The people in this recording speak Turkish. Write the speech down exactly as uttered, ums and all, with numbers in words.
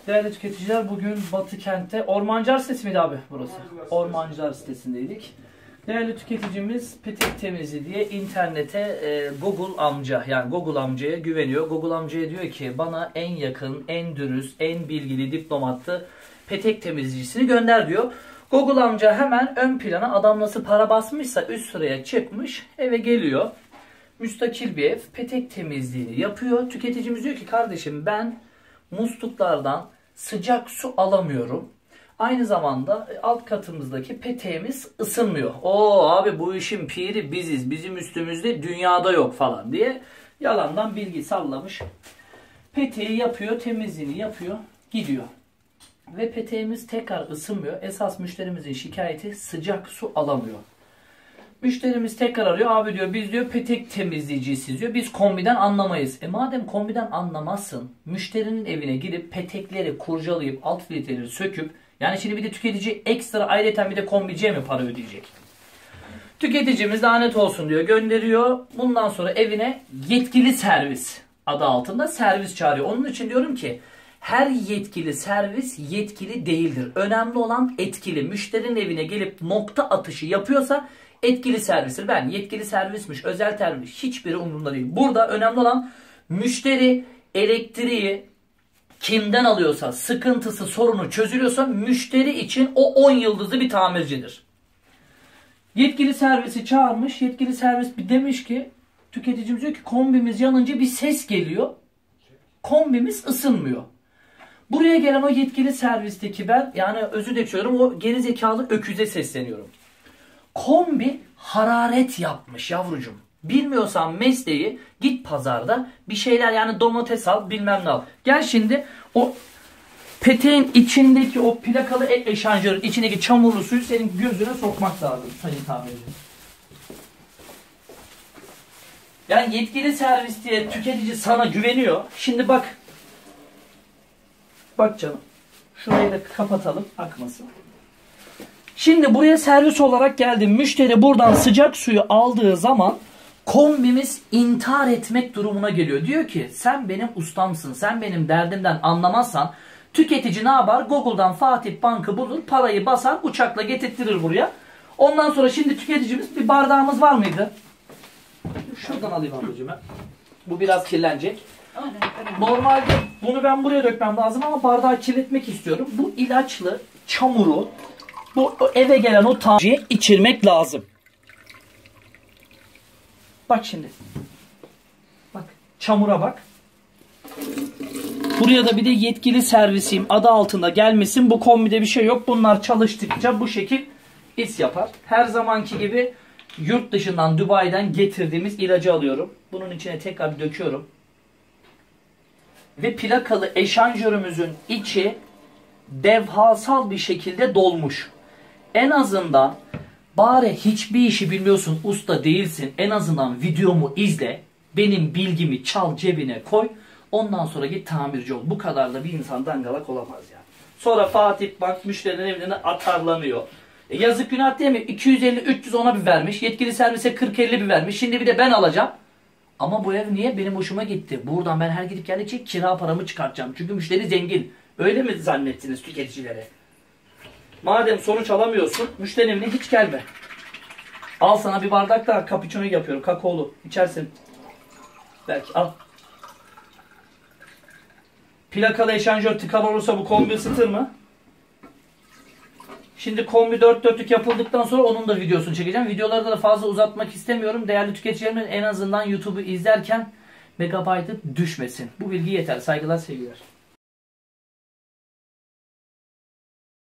Değerli tüketiciler, bugün Batı Kent'te Ormancılar sitesi miydi abi burası? Ormancılar sitesindeydik. Değerli tüketicimiz petek temizliği diye internete e, Google amca, yani Google amcaya güveniyor. Google amcaya diyor ki bana en yakın, en dürüst, en bilgili diplomatlı petek temizleyicisini gönder diyor. Google amca hemen ön plana, adam nasıl para basmışsa üst sıraya çıkmış, eve geliyor. Müstakil bir ev, petek temizliğini yapıyor. Tüketicimiz diyor ki kardeşim ben musluklardan sıcak su alamıyorum. Aynı zamanda alt katımızdaki peteğimiz ısınmıyor. Oo abi bu işin piri biziz. Bizim üstümüzde dünyada yok falan diye yalandan bilgi sallamış. Peteği yapıyor, temizliğini yapıyor, gidiyor. Ve peteğimiz tekrar ısınmıyor. Esas müşterimizin şikayeti sıcak su alamıyor. Müşterimiz tekrar arıyor. Abi diyor biz diyor petek temizleyicisiyiz diyor. Biz kombiden anlamayız. E madem kombiden anlamazsın, müşterinin evine gidip petekleri kurcalayıp alt filtreleri söküp, yani şimdi bir de tüketici ekstra ayrıca bir de kombiciye mi para ödeyecek? Tüketicimiz lanet olsun diyor, gönderiyor. Bundan sonra evine yetkili servis adı altında servis çağırıyor. Onun için diyorum ki her yetkili servis yetkili değildir. Önemli olan etkili. Müşterinin evine gelip nokta atışı yapıyorsa etkili servistir. Ben yetkili servismiş, özel servis hiçbiri umurumda değil. Burada önemli olan müşteri elektriği kimden alıyorsa, sıkıntısı, sorunu çözülüyorsa müşteri için o on yıldızlı bir tamircidir. Yetkili servisi çağırmış. Yetkili servis bir demiş ki, tüketicimiz diyor ki kombimiz yanınca bir ses geliyor. Kombimiz ısınmıyor. Buraya gelen o yetkili servisteki ben, yani özür diliyorum, o geri zekalı öküze sesleniyorum. Kombi hararet yapmış yavrucuğum. Bilmiyorsan mesleği, git pazarda bir şeyler, yani domates al, bilmem ne al. Gel şimdi o peteğin içindeki o plakalı et eşanjörün içindeki çamurlu suyu senin gözüne sokmak lazım sayın tamirci. Yani yetkili servis diye tüketici sana güveniyor. Şimdi bak. Bak canım. Şurayı da kapatalım, akmasın. Şimdi buraya servis olarak geldim. Müşteri buradan sıcak suyu aldığı zaman kombimiz intihar etmek durumuna geliyor. Diyor ki sen benim ustamsın. Sen benim derdimden anlamazsan tüketici ne yapar? Google'dan Fatih Bank'ı bulur. Parayı basar. Uçakla getirtirir buraya. Ondan sonra şimdi tüketicimiz, bir bardağımız var mıydı? Şuradan alayım ablacığım. Bu biraz kirlenecek. Normalde bunu ben buraya dökmem lazım ama bardağı kirletmek istiyorum. Bu ilaçlı çamuru bu eve gelen o tamirciye içirmek lazım. Bak şimdi. Bak. Çamura bak. Buraya da bir de yetkili servisiyim adı altında gelmesin. Bu kombide bir şey yok. Bunlar çalıştıkça bu şekil is yapar. Her zamanki gibi yurt dışından, Dubai'den getirdiğimiz ilacı alıyorum. Bunun içine tekrar döküyorum. Ve plakalı eşanjörümüzün içi devhasal bir şekilde dolmuş. En azından bari hiçbir işi bilmiyorsun, usta değilsin. En azından videomu izle. Benim bilgimi çal, cebine koy. Ondan sonra git tamirci ol. Bu kadar da bir insan dangalak olamaz yani. Sonra Fatih Bank müşterinin evine atarlanıyor. E yazık günah değil mi? iki yüz elli üç yüz ona bir vermiş. Yetkili servise kırk elli bir vermiş. Şimdi bir de ben alacağım. Ama bu ev niye? Benim hoşuma gitti. Buradan ben her gidip geldikçe kira paramı çıkartacağım. Çünkü müşteri zengin. Öyle mi zannettiniz tüketicilere? Madem sonuç alamıyorsun, müşterimle hiç gelme. Al sana bir bardak daha cappuccino yapıyorum. Kakaolu. İçersin. Belki al. Plakalı eşanjör tıkalı olursa bu kombi ısıtır mı? Şimdi kombi dört dörtlük yapıldıktan sonra onun da videosunu çekeceğim. Videoları da fazla uzatmak istemiyorum. Değerli tüketicilerim, en azından YouTube'u izlerken megabaytı düşmesin. Bu bilgi yeter. Saygılar, sevgiler.